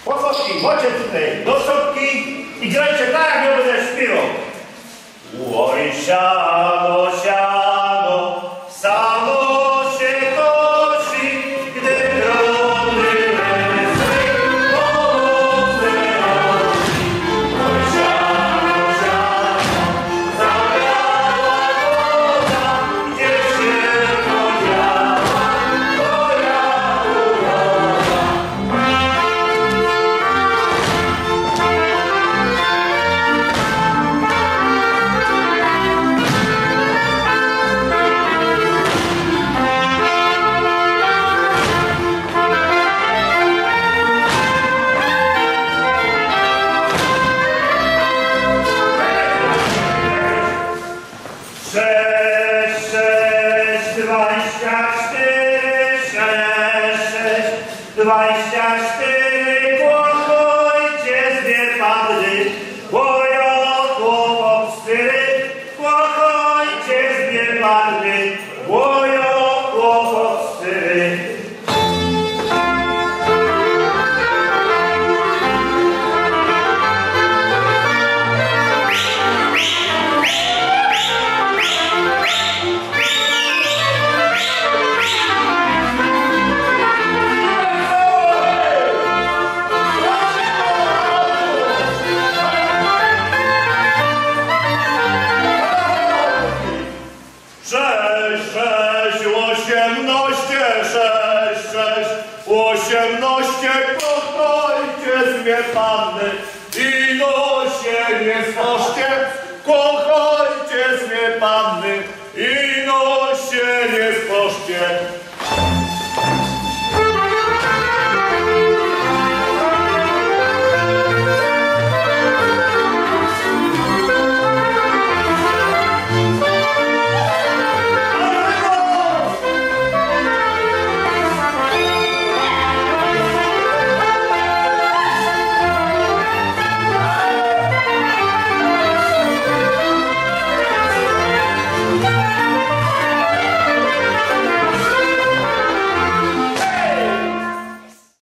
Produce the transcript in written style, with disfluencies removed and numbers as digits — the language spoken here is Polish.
Chłopaki, chodźcie tutaj do szopki i grajcie tak, jak ja będę śpiewał. Oj, siano, siano, samo się kosi, gdy drobny lesy pomocne rosi. Oj, siano, siano, zabrała woda, gdzie się podziała moja uroda. Sześć, sześć, 24, 6, 6, 24, kłopojcie dwie panny, kłopot styry, kłopojcie dwie panny, kłopot styry. Osiemnaście, kochajcie zwie panny i no się nie sposzcie, kochajcie zwie panny i no się nie sposzcie.